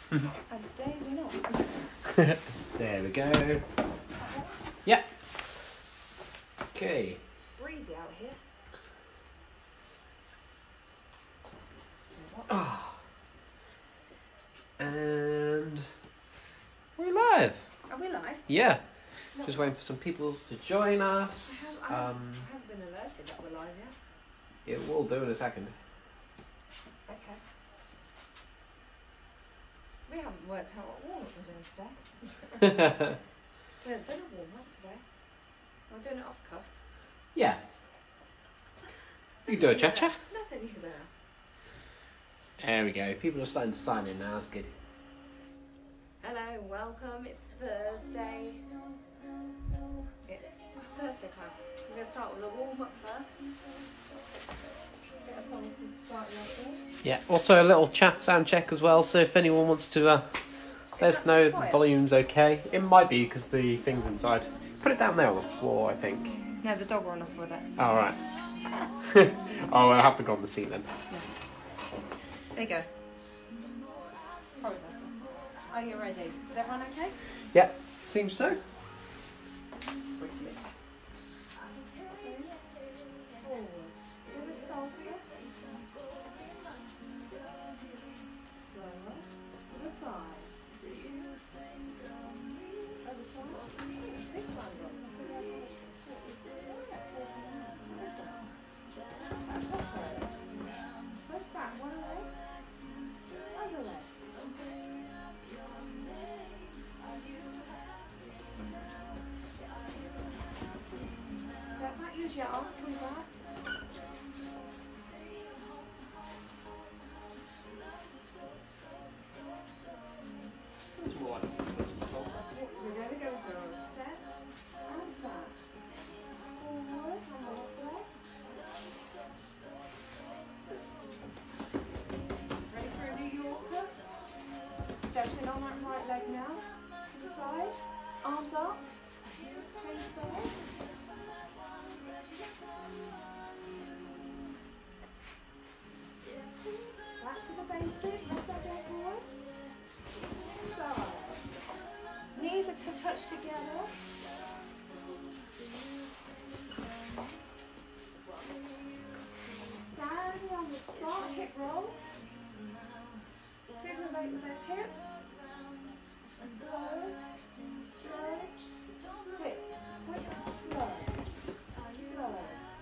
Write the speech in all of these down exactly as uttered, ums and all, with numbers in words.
And today we're not. There we go. Yeah. Okay. It's breezy out here. Ah. And we're live. Are we live? Yeah. No. Just waiting for some people to join us. I, have, I, um, I haven't been alerted that we're live yet. It will do in a second. Okay. We haven't worked out what warm up we're doing today. We haven't done a warm up today. I'm doing it off cuff. Yeah. You can do a cha cha. Nothing new there. There we go. People are starting to sign in now. That's good. Hello, welcome. It's Thursday. It's Thursday class. We're going to start with a warm up first. Get a song to start you off with. Yeah. Also a little chat sound check as well. So if anyone wants to uh, let us know if the volume's okay. It might be because the thing's inside. Put it down there on the floor, I think. No, the dog ran off with it. Oh, right. Oh, I'll have to go on the seat then. There you go. Probably better. Are you ready? Is everyone okay? Yeah, seems so. Use your arm, pull back. We're going to go to a step and back. Forward, one more leg. Ready for a New Yorker? Stepping on that right leg now. To the side. Arms up. Change side. Back to the basic, left leg go forward. Side. Knees are to touch together. Stand on the spot, hip rolls. Figure weight with those hips. Slow, slow, quick, quick, slow, slow,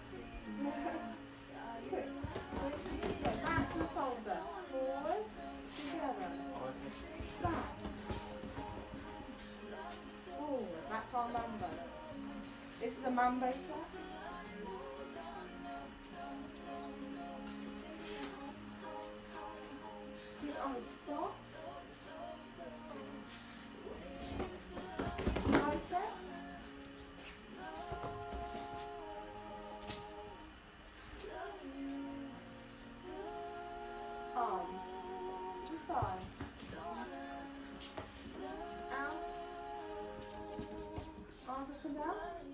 quick, quick, slow. Back to the salsa. Forward, together. Back. Forward. Back to our mambo. This is a mambo step. Keep it on the stop. Tricep. Arms to the side. Out. Arms up and down.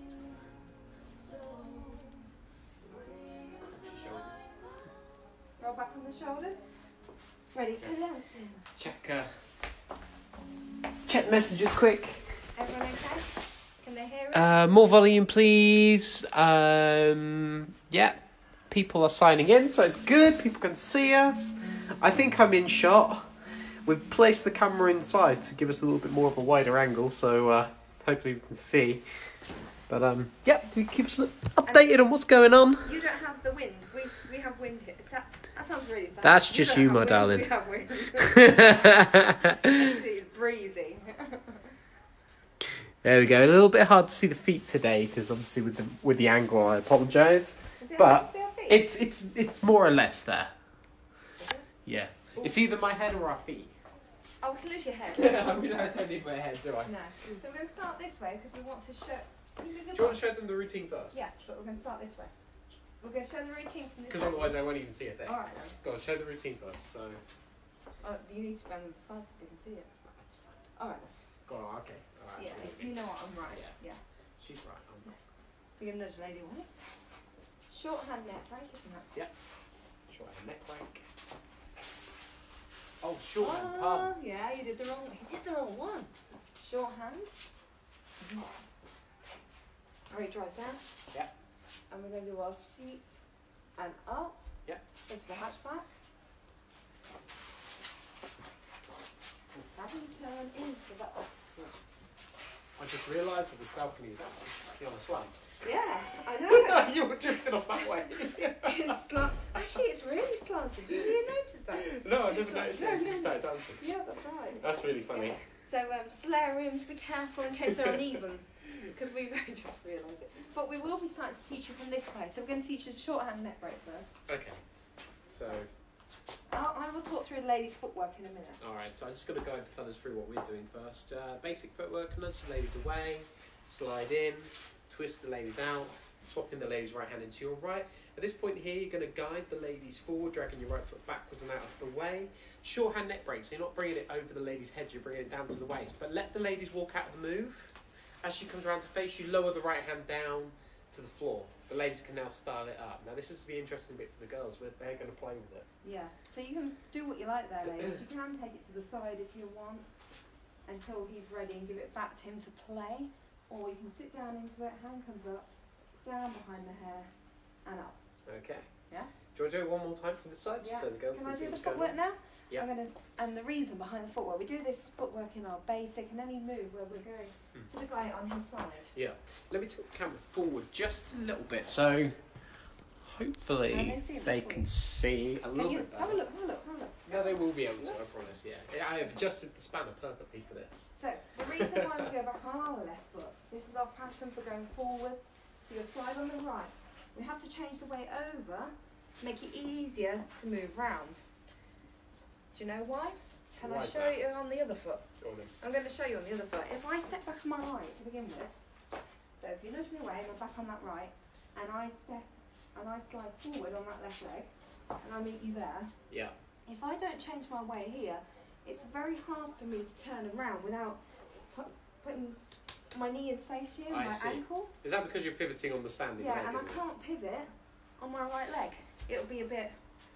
Roll back on the shoulders. Ready for dancing. Let's check, uh, check messages quick. Everyone okay? Can they hear it? Uh, more volume, please. Um, yeah, people are signing in, so it's good. People can see us. I think I'm in shot. We've placed the camera inside to give us a little bit more of a wider angle, so uh, hopefully we can see. But um, yeah, do keep us updated on what's going on. You don't have the wind. We we have wind here. That, that sounds really bad. That's You just don't you, have my wind, darling. We have wind. It's breezy. There we go. A little bit hard to see the feet today because obviously with the with the angle, I apologise. Is it hard But to see our feet? it's it's it's more or less there. Is it? Yeah, Ooh. it's either my head or our feet. Oh, we can lose your head. I mean, I don't need my head, do I? No. So we're going to start this way because we want to show. Do you want to show them the routine first? Yes, but we're going to start this way. We're going to show the routine from this Because way. otherwise I won't even see a thing. Alright then. Go on, show the routine first. So Oh, you need to bend on the sides so they can see it. that's fine. Alright then. Go on, okay. All right, Yeah, absolutely. you know what, I'm right. Yeah. Yeah. She's right. I'm not. So you're going to nudge lady one. Short hand neck break, isn't it? Short hand neck break. Oh, shorthand, Oh, pardon. yeah, you did the wrong. He did the wrong one. Shorthand. Alright, drives down. Yeah. And we're going to do our seat and up. Yeah. This is the hatchback. Have you turn into the upwards? I just realised that this balcony is actually on a slant. Yeah, I know. You were drifting off that way. It's slant. Actually, it's really slanted. Did you notice that? No, I It's never not- noticed no, it until no. we started dancing. Yeah, that's right. That's really funny. Yeah. So, um, solariums, be careful in case they're uneven, because we've only just realised it. But we will be starting to teach you from this way. So we're going to teach you shorthand neck break first. Okay. So, I'll, I will talk through the ladies' footwork in a minute. alright, so I'm just going to guide the fellas through what we're doing first. Uh, basic footwork, nudge the ladies away, slide in, twist the ladies out, swapping the ladies' right hand into your right. At this point here, you're going to guide the ladies forward, dragging your right foot backwards and out of the way. Shorthand neck break, so you're not bringing it over the lady's head, you're bringing it down to the waist. But let the ladies walk out of the move. As she comes around to face you, lower the right hand down to the floor. The ladies can now style it up. Now this is the interesting bit for the girls, where they're going to play with it. Yeah, so you can do what you like there, ladies. You can take it to the side if you want until he's ready and give it back to him to play. Or you can sit down into it, hand comes up, down behind the hair, and up. Okay. Yeah? Do you want to do it one more time from this side, Yeah. just so the girls Can can, I see do the what's going footwork on? now? Yeah. I'm gonna, and the reason behind the footwork, we do this footwork in our basic and any move where we're going Mm. to the guy on his side. Yeah. Let me tilt the camera forward just a little bit, so hopefully Can they see it they before can you? see a Can little you bit better. have a look, have a look, have a look. No, they will be able to, I promise, yeah. Yeah, I have adjusted the spanner perfectly for this. So, the reason why we go back on our left foot, this is our pattern for going forwards. So you'll slide on the right. We have to change the way over to make it easier to move round. Do you know why? Can Why I is show that? you on the other foot? Go on then. I'm going to show you on the other foot. If I step back on my right to begin with, so if you nudge me away and I'm back on that right, and I step and I slide forward on that left leg, and I meet you there, Yeah. if I don't change my way here, it's very hard for me to turn around without put, putting s- my knee in safety and I my see. ankle. Is that because you're pivoting on the standing Yeah, leg, and I isn't it? can't pivot on my right leg. It'll be a bit.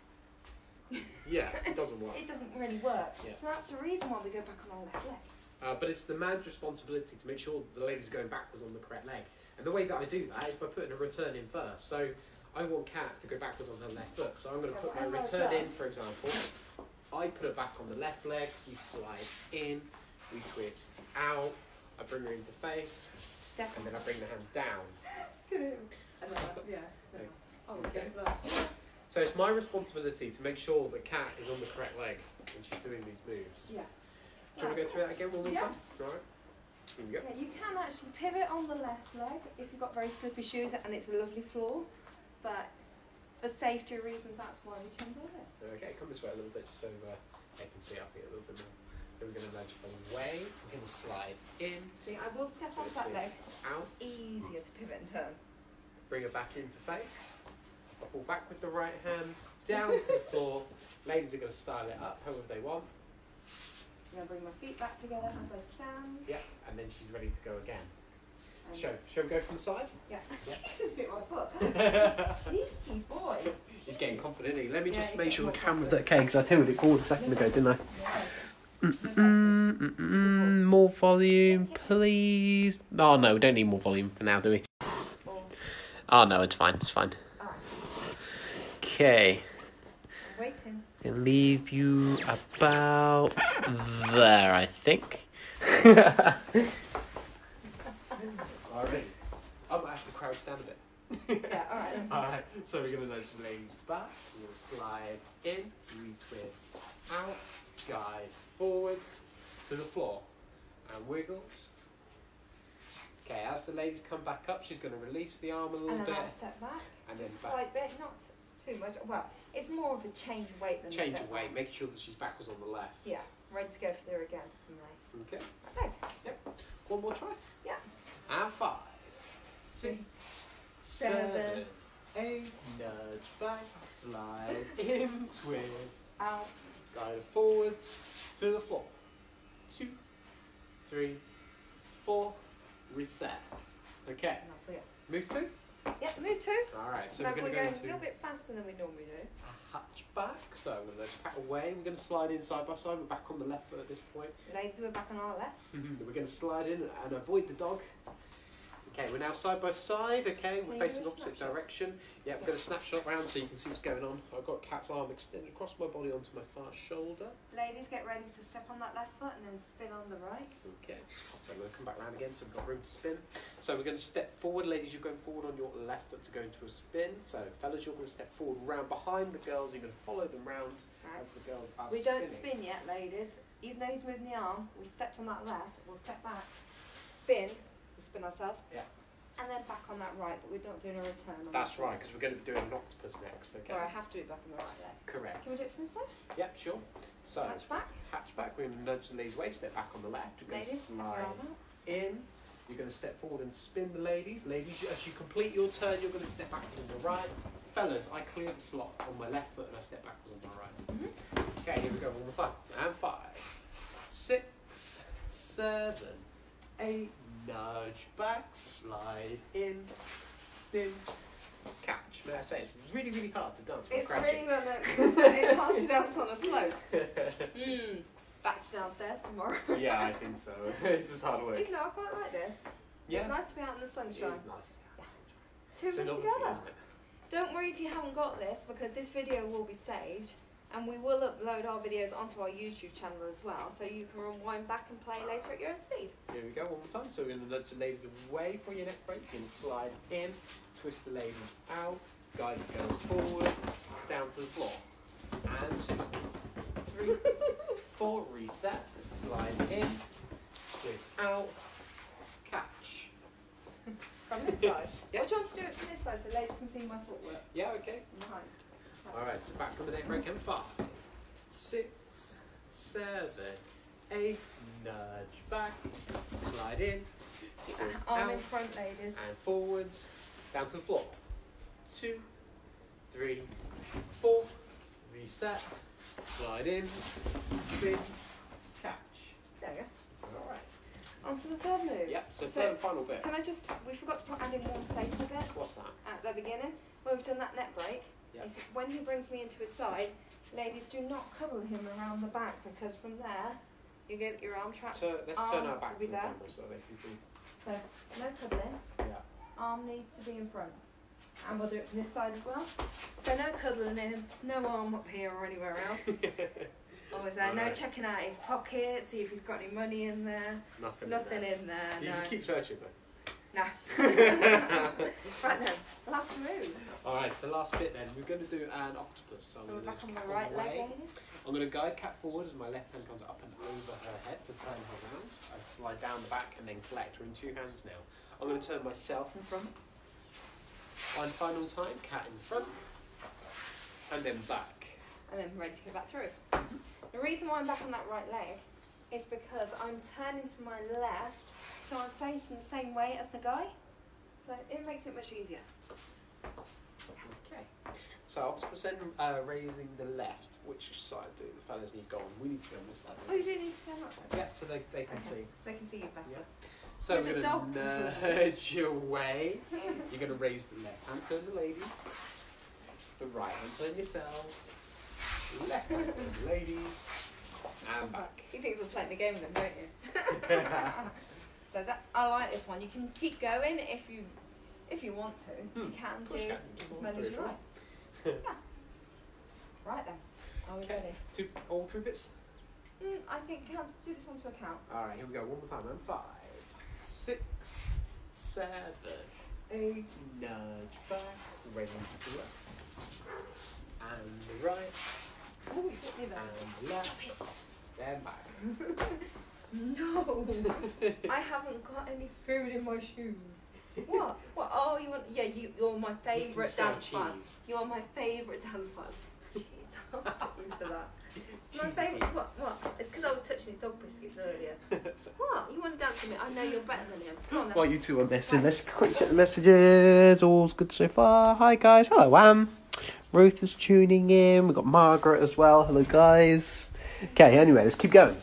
Yeah, it doesn't work. It doesn't really work. Yeah. So that's the reason why we go back on our left leg. Uh, but it's the man's responsibility to make sure that the lady's going backwards on the correct leg. And the way that I do that is by putting a return in first. So I want Kat to go backwards on her left foot. So I'm going to So put my whatever I've return in, done- for example. I put her back on the left leg. We slide in. We twist out. I bring her into face. Step. And then I bring the hand down. And then, yeah. Oh, Okay. go for that. So it's my responsibility to make sure that Kat is on the correct leg when she's doing these moves. Yeah. Do you want to go through that again one more Yeah. time? Alright. Here we go. Yeah, you can actually pivot on the left leg if you've got very slippery shoes and it's a lovely floor, but for safety reasons, that's why we tend to do it. Okay, come this way a little bit just so uh, they can see our feet a little bit more. So we're going to nudge away, we're going to slide in, See, I will step we're off gonna that leg. twist out, Easier to pivot and turn. bring her back into face, I pull back with the right hand, down to the floor. Ladies are going to style it up however they want. I'm going to bring my feet back together as I stand. Yeah, and then she's ready to go again. And Show, shall we go from the side? Yeah. Yeah. Jesus bit my foot. Cheeky boy. He's getting confident, isn't he? Let me Yeah, just he's make getting sure the more camera's confident. okay, because I tabled it forward a second ago, didn't I? Yeah. Mm, mm, mm, more volume, please. Oh no, we don't need more volume for now, do we? Four. Oh no, it's fine, it's fine. Alright, Okay, I'm waiting. I'll leave you about there, I think. Alright, I might have to crouch down a bit. Yeah, alright. Alright, so we're going to nudge the ladies back, we're going to slide in, retwist out, guide forwards to the floor, and wiggles. Okay, as the ladies come back up, she's going to release the arm a little And then bit, I'll step back. and then Just a back. slight bit, not too much. Well, it's more of a change of weight than a Change step of weight, back. making sure that she's backwards on the left. Yeah, ready to go for there again. Right. Okay, Okay. one more try. Yeah. And five, six, seven, Seven. eight, nudge back, slide in, twist, Out. guide forwards to the floor. Two, three, four, reset. Okay, And up we go. move two. Yeah, move two. Alright, so Remember, we're we're going going to a little bit faster than we normally do. a hatchback. So I'm going to cat away. We're going to slide in side by side. We're back on the left foot at this point. Ladies, we're back on our left. We're going to slide in and avoid the dog. Okay, we're now side by side. Okay, we're Can you facing do a opposite snapshot? direction. Yeah, we're going to snapshot round so you can see what's going on. I've got Cat's arm extended across my body onto my far shoulder. Ladies, get ready to step on that left foot and then spin on the right. Okay, so I'm going to come back round again so we've got room to spin. So we're going to step forward. Ladies, you're going forward on your left foot to go into a spin. So fellas, you're going to step forward round behind the girls. You're going to follow them round Right. as the girls are We spinning. don't spin yet, ladies. Even though he's moving the arm, we stepped on that left, we'll step back, spin, we spin ourselves, Yeah. and then back on that right, but we're not doing a return on That's that right, side. because we're going to be doing an octopus next. Okay. Or I have to be back on the right leg. Correct. Can we do it from this side? Yep, sure. So Touch back. hatchback. We're going to nudge the ladies' way. Step back on the left. We're going to Ladies, have your slide arm out. in. You're going to step forward and spin the ladies. Ladies, as you complete your turn, you're going to step back on the right. Fellas, I clear the slot on my left foot and I step backwards on my right. Mm-hmm. Okay, here we go one more time. And five, six, seven, eight, nudge back, slide in, spin, catch. May I say, it's really, really hard to dance while It's crouching. really well It's hard to dance on a slope. Mm. Back to downstairs tomorrow. Yeah, I think so. This is hard work. Even though I quite like this. Yeah. It's nice to be out in the It is sunshine. nice. Two It's a of us novelty, together. isn't it? Don't worry if you haven't got this, because this video will be saved and we will upload our videos onto our YouTube channel as well, so you can rewind back and play later at your own speed. Here we go, one more time. So we're going to nudge the ladies away for your neck break. You're going to slide in, twist the ladies out, guide the girls forward, down to the floor. And two, three, four, reset, slide in, twist out, catch. From this side? Yeah. Or do you want to do it from this side so ladies can see my footwork? Yeah, okay. Behind. Alright, so back from the neck break and five, six, seven, eight, nudge back, slide in, twist Arm out, in front, ladies. and forwards, down to the floor. Two, three, four, reset, slide in, spin, catch. There we go. Alright. On to the third move. Yep, so, So- third and final bit. Can I just, we forgot to put add in one safety bit What's that? at the beginning. When we've done that neck break, Yep. if, when he brings me into his side, ladies, do not cuddle him around the back, because from there, you get your arm trapped. Turn, let's turn Arm our back will be to the there. camera so they can see. So, no cuddling. Yeah. Arm needs to be in front. And we'll do it from this side as well. So no cuddling him, no arm up here or anywhere else. Always there. No Alright. checking out his pocket, see if he's got any money in there. Nothing. Nothing in in there, there. You no. can keep searching though. No. Right then, last move. Alright, so last bit then. We're going to do an octopus. So, So I'm we're going to back on cat the right leg, away. ladies. I'm going to guide Cat forward as my left hand comes up and over her head to turn her around. I slide down the back and then collect. We're in two hands now. I'm going to turn myself in front. One final time, Cat in front. And then back. And then ready to go back through. The reason why I'm back on that right leg is because I'm turning to my left, so I'm facing the same way as the guy. So it makes it much easier. Okay. So octopus then uh, raising the left. Which side do the fellas need go on? We need to go on this side. Oh, you do need to go on that side? Yeah, so they, they can Okay. see. They can see you better. Yeah. So With we're the going to dog. nudge away. You're going to raise the left hand, turn the ladies. The right hand, turn yourselves. Left hand, turn the ladies. And back. You think we're playing the game with them, don't you? So that I like this one. You can keep going if you if you want to. Hmm. You can Push do cat. as many as you like. Yeah. Right then. Are we Okay. ready? Two, all three bits? Mm, I think count, do this one to account. Alright, here we go. One more time. And five, six, seven, eight, nudge back, raise to the left. And the right, Oh, you hit me there. and the left, then back. No, I haven't got any food in my shoes. What? What? Oh, you want? Yeah, you. You're my favourite smell dance fan. cheese. You're my favourite dance fan. Jeez, I'll get you for that. My Cheesy favourite. feet. What? What? It's because I was touching his dog biscuits earlier. What? You want to dance with me? I know you're better than him. Come on then. While you two are messing, let's quick check the messages. All's good so far. Hi guys. Hello, Am. Ruth is tuning in. We've got Margaret as well. Hello guys. Okay, anyway, let's keep going.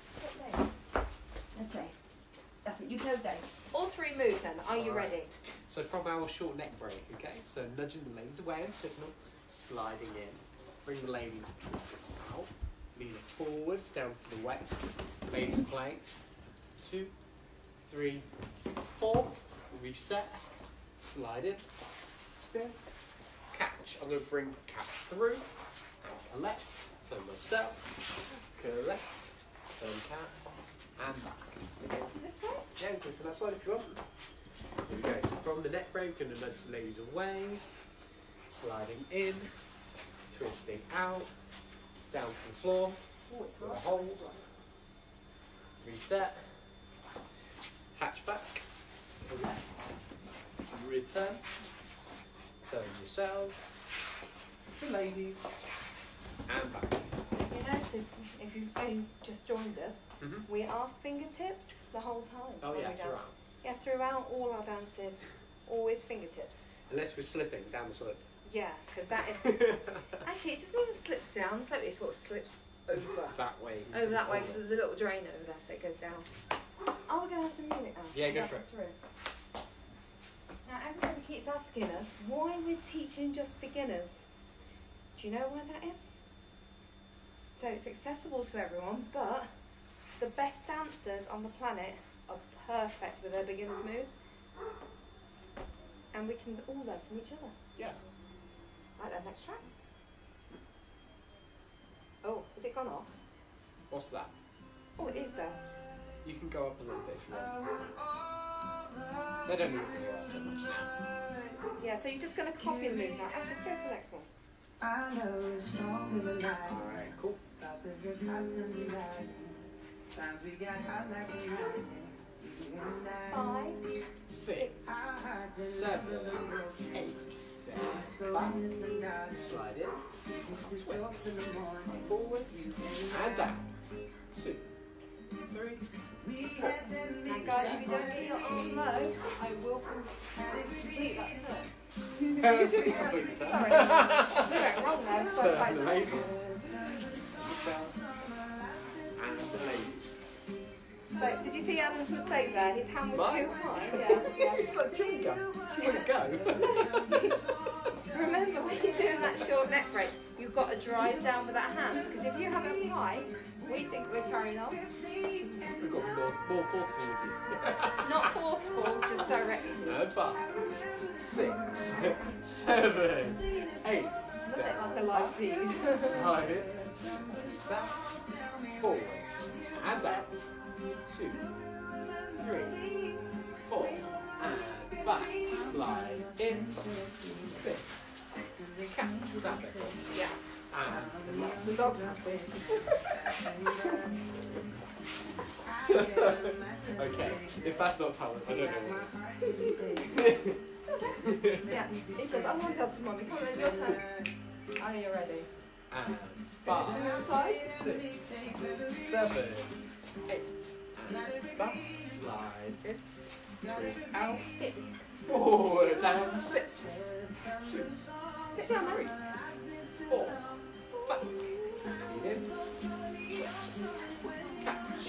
That's Dave. That's it. You go, Dave. All three moves then. Are you Alright. ready? So from our short neck break, okay? So nudging the ladies away and signal, sliding in. Bring the lady out. Lean it forwards, down to the waist. Ladies are playing. Two, three, four. Reset. Slide in. Spin. Catch. I'm going to bring catch through. And collect. Turn myself. Collect. Turn cat. And back. Okay. This way? Yeah, go for that side if you want. Here we go. So from the neck break, going to nudge the ladies away. Sliding in. Twisting out. Down to the floor. Oh, it's Gonna nice. hold. Reset. Hatch back. Collect. Return. Turn yourselves. The ladies. And back. You notice, if you've only just joined us, Mm-hmm. we are fingertips the whole time. Oh when yeah, we dance. throughout. Yeah, throughout all our dances, always fingertips. Unless we're slipping down the slope. Yeah, because that is... Actually, it doesn't even slip down the slope, it sort of slips over. That way. into Over the that way, corner. because there's a little drain over there, so it goes down. Oh, we're going to have some music now. Yeah, go That's for it. Through. Now, everybody keeps asking us why we're teaching just beginners. Do you know why that is? So it's accessible to everyone, but the best dancers on the planet are perfect with their beginners moves. And we can all learn from each other. Yeah. Right then, next track. Oh, has it gone off? What's that? Oh, it is there. You can go up a little bit if you want. They don't need to hear us so much now. Yeah, so you're just going to copy the moves now. Let's just go for the next one. I know as strong as a knife. Alright, cool. South is good hot and denied. Times we got hot like a night. Five, Six, seven, eight. Step back. Slide in. Twist. Forwards. And down. Two. Three. Four. now guys, if you don't get your arm low, I will complete that turn. Complete turn. Sorry, we went wrong there. So Turn back the to- ladies. Yourselves. And the ladies. So, did you see Adam's mistake there? His hand was Mine? too high. Yeah. It's like chewing gum. She wouldn't go. Remember, when you're doing that short neck break, you've got to drive down with that hand, because if you have it high, we think we're carrying on. We've got more, more forceful with you. Not forceful, just directed. And five, six, seven, eight. Nothing like a live feed. Slide it. Back. Forwards. And down. Two. Three. Four. And back. Slide in. Spin. Catch. Was that better? Yeah. And The dog's happy. okay, if that's not talent, I don't know what Yeah. He says, I want help to mommy. Come on, it's your turn. Are you ready? And five, six, seven, eight, and back, slide in, twist out, Sit. forwards and sit. Two, Sit down, three, Mary. four, back, and in, twist, catch.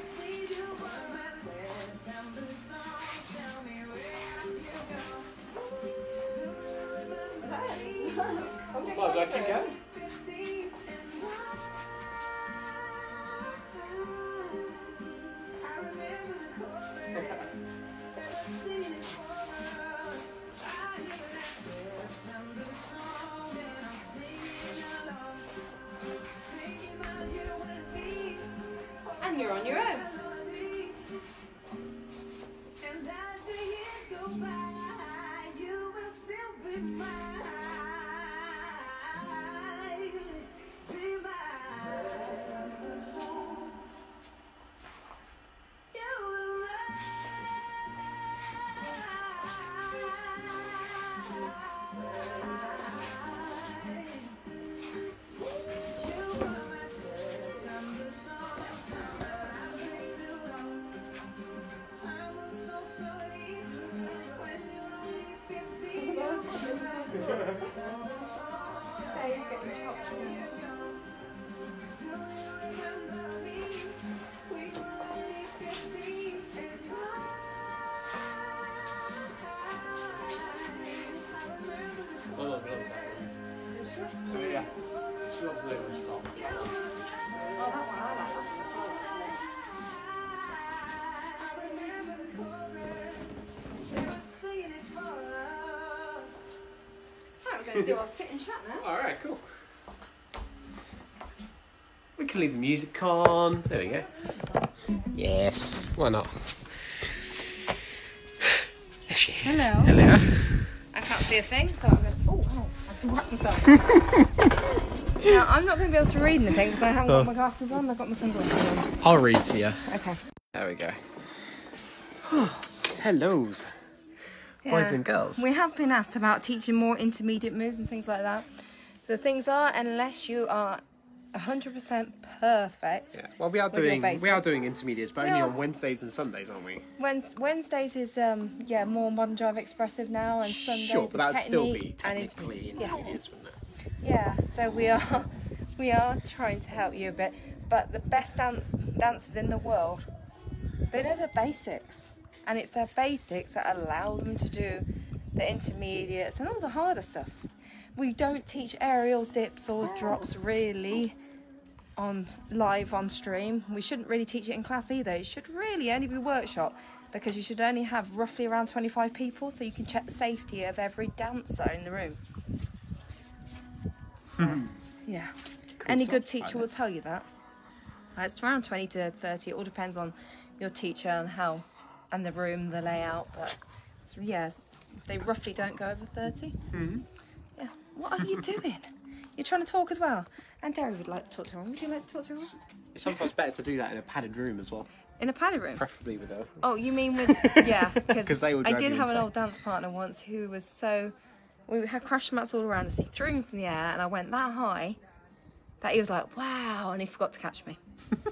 I'm Might as well keep going. And you're on your own. And as the years go by, you will still be mine. Be mine. You will ride. You are my September song. So I'll sit and chat now. All right, cool. We can leave the music on. There we go. Yes, why not? There she is. Hello. Hello. I can't see a thing, so I'm going to... Oh, oh, I just whacked myself. Now, I'm not going to be able to read anything because I haven't got my glasses on. I've got my sunglasses on. I'll read to you. Okay. There we go. Hellos, boys Yeah. and girls. We have been asked about teaching more intermediate moves and things like that. The things are, unless you are one hundred percent perfect, Yeah. Well, we are With your doing we basics. are doing intermediates, but only Yeah. on Wednesdays and Sundays, aren't we? Wednes- Wednesdays is um yeah more modern drive expressive now, and Sundays Sure, is but that'd still be technique and technically intermediate. Yeah. intermediates, wouldn't it? Yeah, so we are we are trying to help you a bit, but the best dance dancers in the world, they know the basics, and it's their basics that allow them to do the intermediates and all the harder stuff. We don't teach aerials, dips, or drops really on live on stream. We shouldn't really teach it in class either. It should really only be workshop, because you should only have roughly around twenty-five people, so you can check the safety of every dancer in the room. So, yeah. Any stuff. good teacher Right, will let's- tell you that. Uh, It's around twenty to thirty. It all depends on your teacher and how, and the room, the layout. But it's, yeah, they roughly don't go over thirty. Mm-hmm. Yeah. What are you doing? You're trying to talk as well. And Derry would like to talk to her. Would you like to talk to her? It's sometimes better to do that in a padded room as well, In a padded room? preferably with a. Oh, you mean with yeah? 'Cause they will I drive did you have an insane. old dance partner once who was so. We had crash mats all around us. He threw me from the air, and I went that high that he was like, "Wow!" and he forgot to catch me.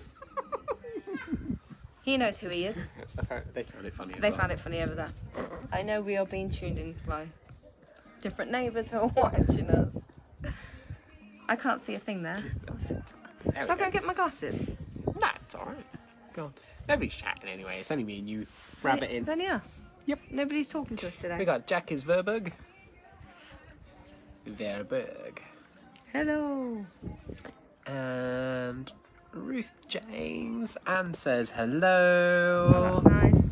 He knows who he is. They found it funny. As They well. found it funny over there. I know we are being tuned in by different neighbours who are watching us. I can't see a thing there. There we Shall I go go. and get my glasses? Nah, it's all right. Go on. Nobody's chatting anyway. It's only me and you. Rabbit Is in. any us? Yep. Nobody's talking to us today. We got Jack is Verberg. Verberg. Hello. And Ruth James. Anne says Oh, hello. that's nice.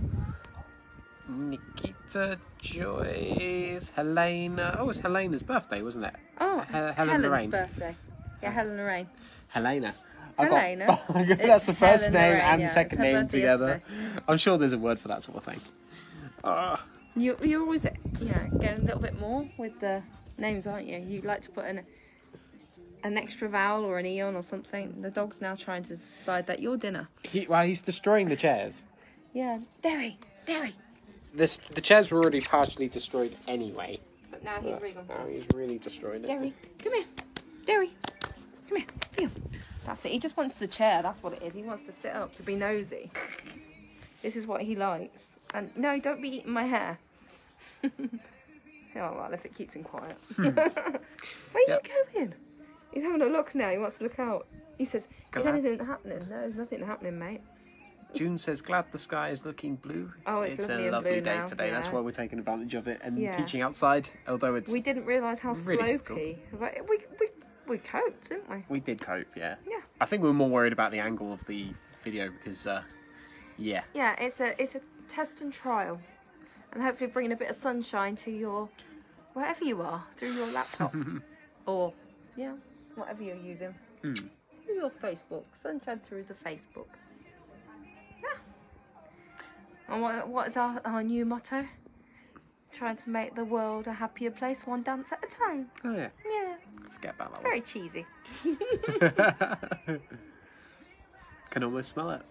Nikita Joyce. Helena. Oh, it's Helena's birthday, wasn't it? Oh, He- Helen Helen's Lorraine. birthday. Yeah, Helen Lorraine. Helena. I got- Helena? That's the It's first Helen name Lorraine, and yeah. second It's her name birthday together. I'm sure there's a word for that sort of thing. Ah. You, you're always, yeah, going a little bit more with the names, aren't you? You like to put an an extra vowel or an e on or something. The dog's now trying to decide that you're dinner. He, well, he's destroying the chairs. Yeah, Derry, Derry. This, the chairs were already partially destroyed anyway. But now he's really gone. Now he's really destroyed it. Derry, come here. Derry, come here. Here. That's it. He just wants the chair. That's what it is. He wants to sit up to be nosy. This is what he likes. And no, don't be eating my hair. Oh, well, if it keeps him quiet. Where are Yep. you going? He's having a look now. He wants to look out. He says, Go is back. anything happening? No, there's nothing happening, mate. June says, glad the sky is looking blue. Oh, it's lovely a and lovely blue day now, today. That's yeah. why we're taking advantage of it and Yeah. teaching outside, although it's... We didn't realise how Really difficult. slopey. But we, we, we coped, didn't we? We did cope, yeah. Yeah. I think we were more worried about the angle of the video because, uh, yeah. Yeah, it's a it's a test and trial, and hopefully bringing a bit of sunshine to your wherever you are through your laptop or yeah, whatever you're using. Hmm. Through your Facebook, sunshine through the Facebook. Yeah. And what what is our our new motto? Trying to make the world a happier place, one dance at a time. Oh, yeah. Yeah, Forget about that very cheesy. one. Can almost smell it.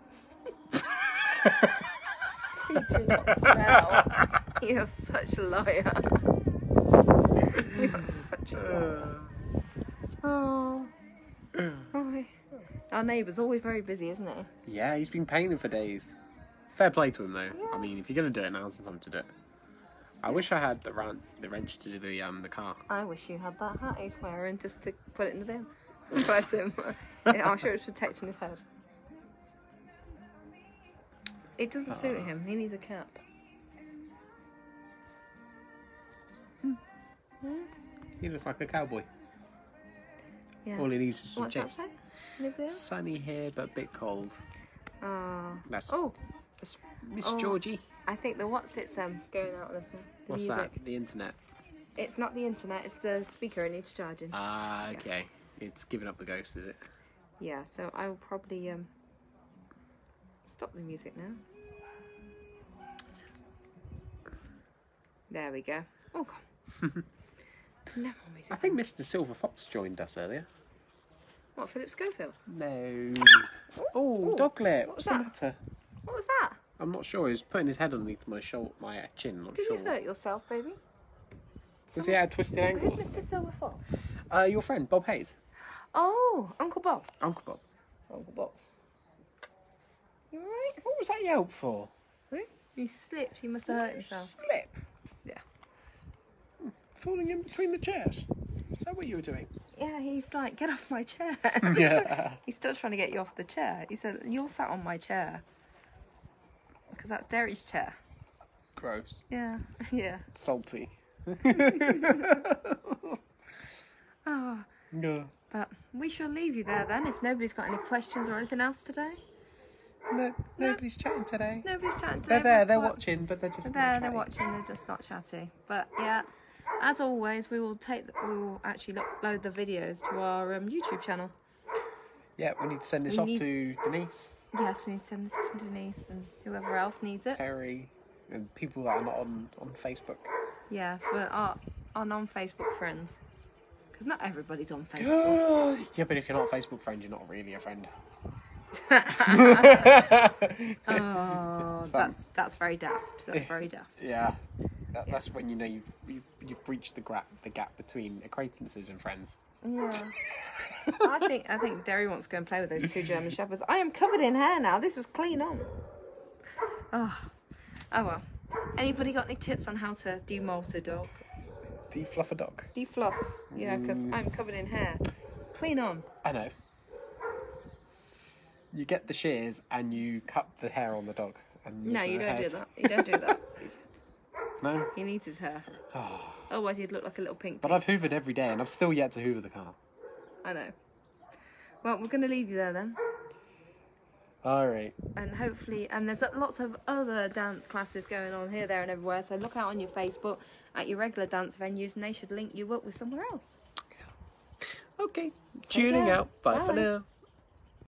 You do not smell. You're such a liar. You're such a liar. Oh. Oh. Our neighbour's always very busy, isn't he? Yeah, he's been painting for days. Fair play to him, though. I mean, if you're going to do it, now's the time to do it. I wish I had the, ran- the wrench to do the um the car. I wish you had that hat he's wearing just to put it in the bin. Bless him. I'm sure it's protecting his head. It doesn't suit him. He needs a cap. He looks like a cowboy. Yeah. All he needs is some What's that chips. say? Live Sunny here, but a bit cold. Oh. That's, Oh, that's Miss Oh. Georgie. I think the what's it's um going out on us now. The What's music. that? The internet. It's not the internet, it's the speaker it needs charging. Ah, uh, okay. It's giving up the ghost, is it? Yeah, so I will probably um, stop the music now. There we go. Oh, God. No more music. I think Mister Silver Fox joined us earlier. What, Philip Schofield? No. Oh, Ooh, Doglet. what was What's the that? matter? What was that? I'm not sure. He's putting his head underneath my shoulder, my uh, chin. Not Did sure. you hurt yourself, baby? Was he at a twisted ankle? or Who's something? Mister Silver Fox? Uh, your friend Bob Hayes, Oh, Uncle Bob. Uncle Bob. Uncle Bob. You alright? What was that yelp for? He slipped. He must have hurt himself. Slip. Yeah. Falling in between the chairs. Is that what you were doing? Yeah, he's like, get off my chair. Yeah. He's still trying to get you off the chair. He said, you're sat on my chair. Because that's Derry's chair. Gross. Yeah, yeah. Salty. Oh, No. but we shall leave you there then, if nobody's got any questions or anything else today. No, nobody's chatting today. Nobody's chatting today. They're there, but they're what- watching, but they're just They're not there, they're chatting. watching, they're just not chatty. But yeah, as always, we will take, the, we will actually upload the videos to our um, YouTube channel. Yeah, we need to send this We off need- to Denise, Yes, we need to send this to Denise and whoever else needs it. Terry, and people that are not on, on Facebook. Yeah, for our, our non-Facebook friends. Because not everybody's on Facebook. Yeah, but if you're not a Facebook friend, you're not really a friend. Oh, Sam. that's that's very daft. That's very daft. Yeah, that, that's when you know you've, you've, you've breached the gap, the gap between acquaintances and friends. Yeah. I think I think Derry wants to go and play with those two German shepherds. I am covered in hair now. This was clean on. Oh, oh well. Anybody got any tips on how to demolt a dog? Defluff a dog. Defluff. Yeah, because I'm covered in hair. Clean on. I know. You get the shears and you cut the hair on the dog. And No, use you the don't do head. that. You don't do that. No, He needs his hair. Otherwise, he'd look like a little pink. but I've hoovered every day and I've still yet to hoover the car. I know. Well, we're going to leave you there then. All right. And hopefully, and there's lots of other dance classes going on here, there, and everywhere. So look out on your Facebook at your regular dance venues, and they should link you up with somewhere else. Okay. Tuning care. out. Bye for Bye. now.